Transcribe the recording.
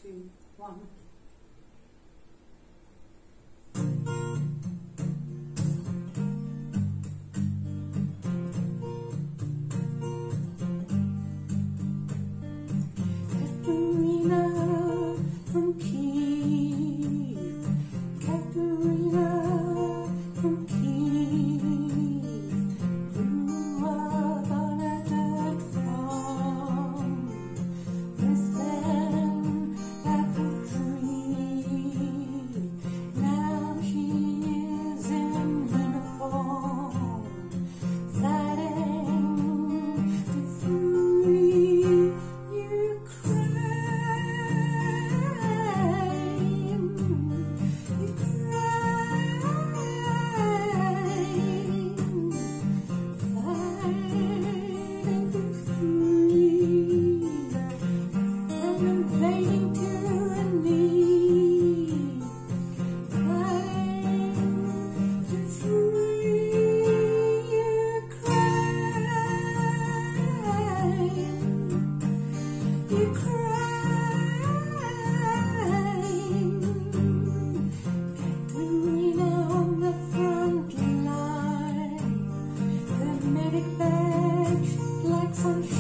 2, 1. Kateryna from Kyiv, Kateryna from Kyiv, grew up on a dirt farm, listen apple tree. Now she is in uniform, fighting to free Ukraine, fighting to free from invading tyranny, fighting to free Ukraine. Kateryna on the front line, the medic badge like sunshine.